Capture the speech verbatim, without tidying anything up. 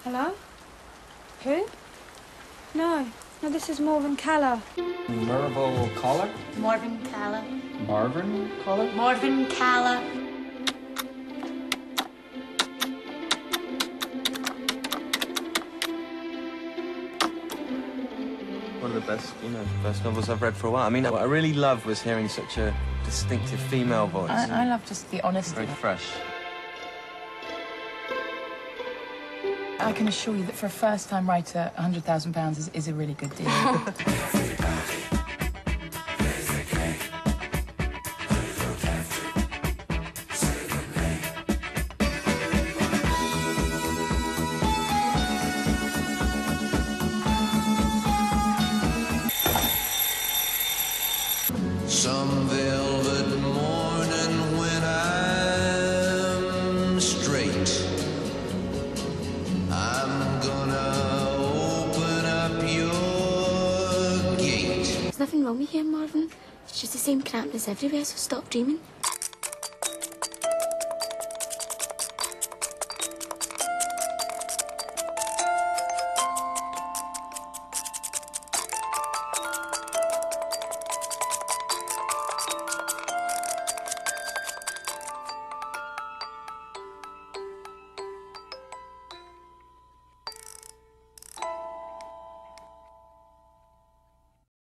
Hello? Who? No. No, this is morvern callar. Mervyn callar? Morvern callar. Morvern callar? Morvern callar. One of the best, you know, first novels I've read for a while. I mean, what I really loved was hearing such a distinctive female voice. I, I love just the honesty. Very fresh. I can assure you that for a first-time writer, one hundred thousand pounds is, is a really good deal. Some velvet morning when I'm straight, I'm gonna open up your gate. There's nothing wrong with you, Marvin. It's just the same crapness everywhere, so stop dreaming.